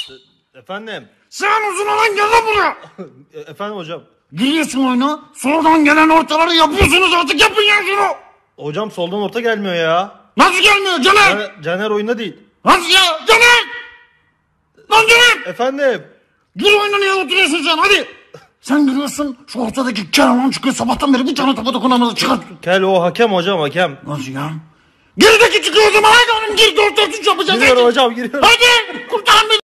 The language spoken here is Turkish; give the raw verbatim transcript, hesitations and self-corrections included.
Efendim? Sen uzun olan gel lan buraya. E, efendim hocam? Giriyorsun oyuna. Soldan gelen ortaları yapıyorsunuz, artık yapın ya şunu. Hocam soldan orta gelmiyor ya. Nasıl gelmiyor Caner? Caner, Caner oyunda değil. Nasıl ya Caner? Lan Caner. Efendim? Gir oyuna, niye oturuyorsun sen, hadi. Sen giriyorsun, şu ortadaki Kenan çıkıyor, sabahtan beri bir tane topa dokunamadı, çıkart. Kel o hakem hocam, hakem. Nasıl ya? Gerideki çıkıyor o zaman, hadi oğlum gir, dört dört üç yapacağız. Giriyorum hocam, giriyorum. Hadi kurtar beni.